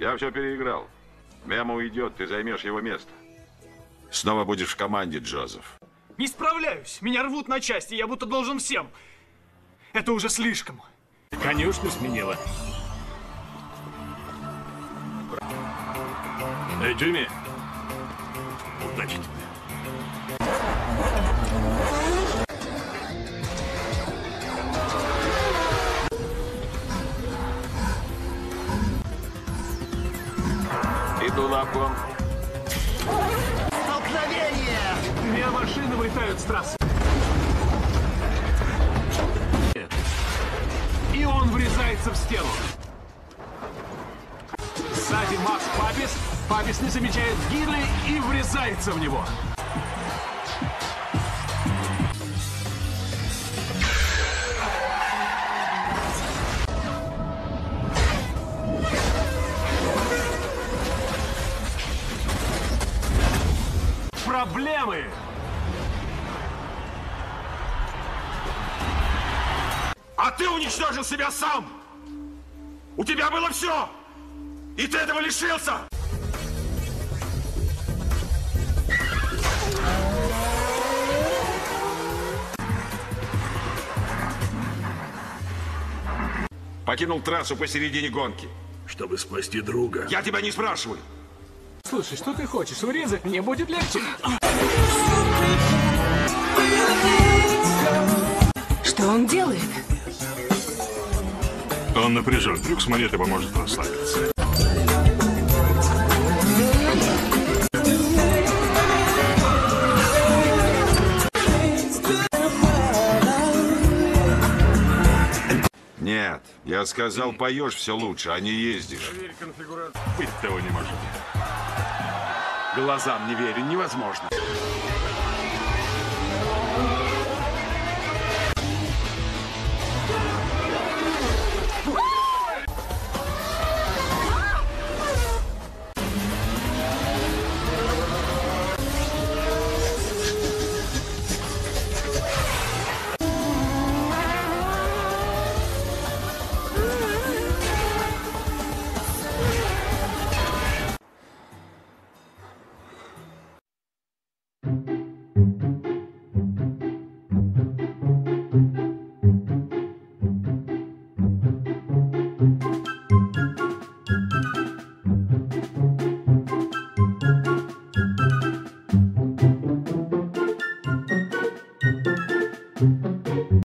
Я все переиграл. Мемо уйдет, ты займешь его место. Снова будешь в команде, Джозеф. Не справляюсь. Меня рвут на части, я будто должен всем. Это уже слишком. Конюшню сменила. Эй, Джимми. Удачи тебе. Иду на обгон. Столкновение! Две машины вылетают с трассы. И он врезается в стену. Сзади Макс Папис. Папис не замечает Гины и врезается в него. Проблемы! А ты уничтожил себя сам! У тебя было все! И ты этого лишился! Покинул трассу посередине гонки. Чтобы спасти друга. Я тебя не спрашиваю. Слушай, что ты хочешь? Урезать мне будет легче. Что он делает? Он напряжен. Трюк с монеты поможет расслабиться. Нет, я сказал, поешь все лучше, а не ездишь. Быть того не может. Глазам не верю, невозможно.